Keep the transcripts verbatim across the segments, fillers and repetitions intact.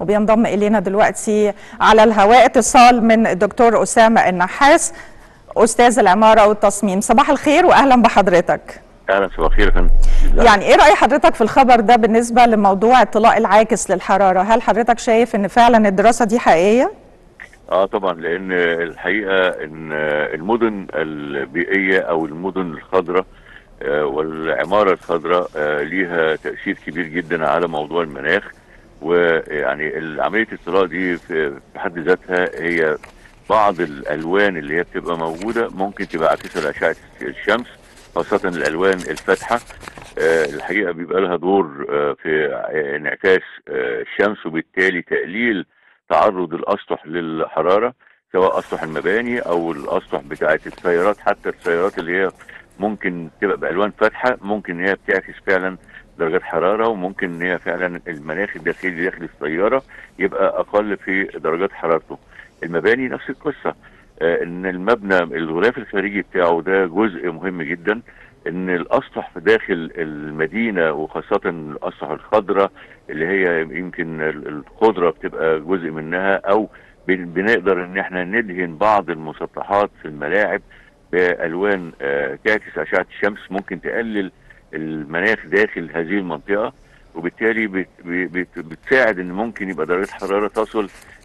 وبينضم الينا دلوقتي على الهواء اتصال من الدكتور اسامه النحاس استاذ العماره والتصميم. صباح الخير واهلا بحضرتك. اهلا، صباح الخير يا فندم. يعني ايه راي حضرتك في الخبر ده بالنسبه لموضوع الطلاء العاكس للحراره؟ هل حضرتك شايف ان فعلا الدراسه دي حقيقيه؟ اه طبعا، لان الحقيقه ان المدن البيئيه او المدن الخضراء والعماره الخضراء ليها تاثير كبير جدا على موضوع المناخ. ويعني عمليه الطلاء دي في حد ذاتها هي بعض الالوان اللي هي بتبقى موجوده ممكن تبقى عاكسه لاشعه الشمس، خاصه الالوان الفاتحه. الحقيقه بيبقى لها دور في انعكاس الشمس، وبالتالي تقليل تعرض الاسطح للحراره، سواء اسطح المباني او الاسطح بتاعه السيارات. حتى السيارات اللي هي ممكن تبقى بالوان فاتحه ممكن ان هي بتعكس فعلا درجات حراره، وممكن ان هي فعلا المناخ الداخلي داخل السياره يبقى اقل في درجات حرارته. المباني نفس القصه، ان المبنى الغلاف الخارجي بتاعه ده جزء مهم جدا. ان الاسطح داخل المدينه وخاصه الاسطح الخضراء اللي هي يمكن الخضره بتبقى جزء منها، او بنقدر ان احنا ندهن بعض المسطحات في الملاعب بالوان تعكس اشعه الشمس، ممكن تقلل المناخ داخل هذه المنطقه، وبالتالي بت بت بتساعد ان ممكن يبقى درجه حراره تصل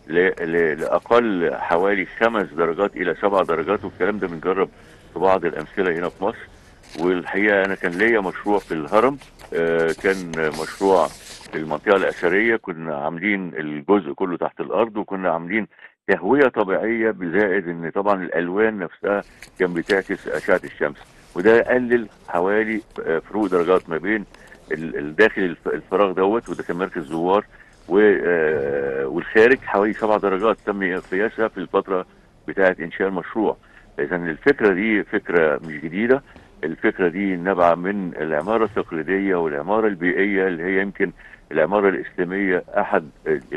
لاقل حوالي خمس درجات الى سبع درجات. والكلام ده بنجرب في بعض الامثله هنا في مصر. والحقيقه انا كان ليا مشروع في الهرم، آه كان مشروع في المنطقه الاثريه، كنا عاملين الجزء كله تحت الارض، وكنا عاملين تهويه طبيعيه، بزائد ان طبعا الالوان نفسها كان بتعكس اشعه الشمس، وده قلل حوالي فروق درجات ما بين الداخل الفراغ دوت، وده كان مركز زوار، والخارج حوالي سبع درجات تم قياسها في الفتره بتاعه انشاء المشروع. اذا الفكره دي فكره مش جديده، الفكره دي نابعه من العماره التقليديه والعماره البيئيه اللي هي يمكن العماره الاسلاميه احد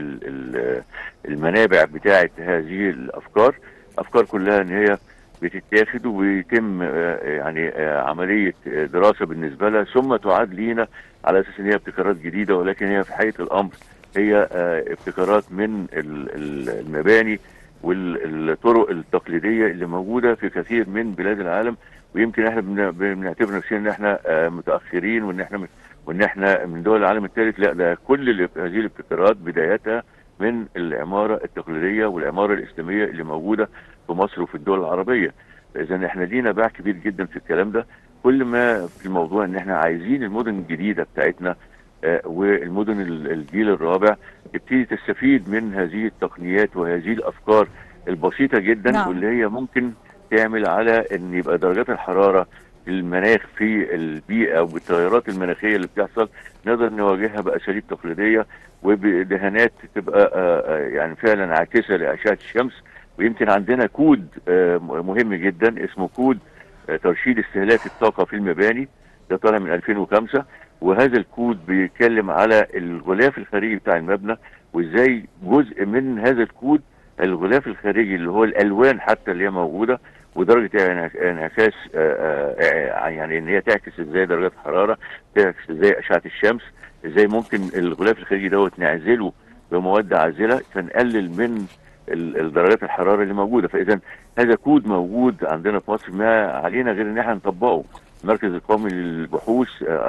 المنابع بتاعه هذه الافكار. افكار كلها ان هي بتتاخد وبيتم يعني عمليه دراسه بالنسبه لها، ثم تعاد لينا على اساس ان هي ابتكارات جديده، ولكن هي في حقيقه الامر هي ابتكارات من المباني والطرق التقليديه اللي موجوده في كثير من بلاد العالم. ويمكن احنا بنعتبر نفسنا ان احنا متاخرين، وان احنا وان احنا من دول العالم الثالث. لا، ده كل هذه الابتكارات بدايتها من العماره التقليديه والعماره الاسلاميه اللي موجوده في مصر وفي الدول العربيه. اذا احنا لينا باع كبير جدا في الكلام ده. كل ما في الموضوع ان احنا عايزين المدن الجديده بتاعتنا آه والمدن الجيل الرابع تبتدي تستفيد من هذه التقنيات وهذه الافكار البسيطه جدا، نعم. واللي هي ممكن تعمل على ان يبقى درجات الحراره في المناخ في البيئه وبالتغيرات المناخيه اللي بتحصل نقدر نواجهها باساليب تقليديه وبدهانات تبقى آه يعني فعلا عاكسه لاشعه الشمس. ويمكن عندنا كود آه مهم جدا اسمه كود آه ترشيد استهلاك الطاقه في المباني، ده طالع من ألفين وخمسة، وهذا الكود بيتكلم على الغلاف الخارجي بتاع المبنى، وازاي جزء من هذا الكود الغلاف الخارجي اللي هو الالوان حتى اللي هي موجوده ودرجه انعكاس يعني ان هي تعكس ازاي درجات الحراره، تعكس ازاي اشعه الشمس، ازاي ممكن الغلاف الخارجي دوت نعزله بمواد عازله فنقلل من الدرجات الحراره اللي موجوده. فاذا هذا كود موجود عندنا في مصر، ما علينا غير ان احنا نطبقه. المركز القومي للبحوث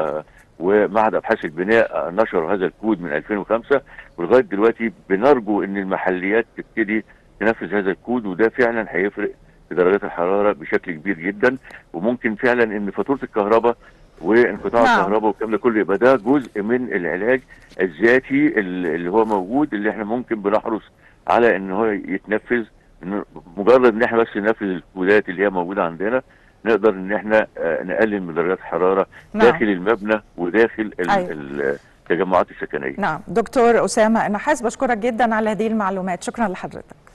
ومعهد ابحاث البناء نشر هذا الكود من ألفين وخمسة، ولغايه دلوقتي بنرجو ان المحليات تبتدي تنفذ هذا الكود، وده فعلا هيفرق في درجات الحراره بشكل كبير جدا. وممكن فعلا ان فاتوره الكهرباء وانقطاع نعم. الكهرباء والكلام ده كله يبقى ده جزء من العلاج الذاتي اللي هو موجود، اللي احنا ممكن بنحرص على ان هو يتنفذ. مجرد ان احنا بس ننفذ الكودات اللي هي موجوده عندنا نقدر ان احنا نقلل من درجات الحراره نعم. داخل المبنى وداخل أيوة. التجمعات السكنيه. نعم دكتور اسامه النحاس، بشكرك جدا على هذه المعلومات، شكرا لحضرتك.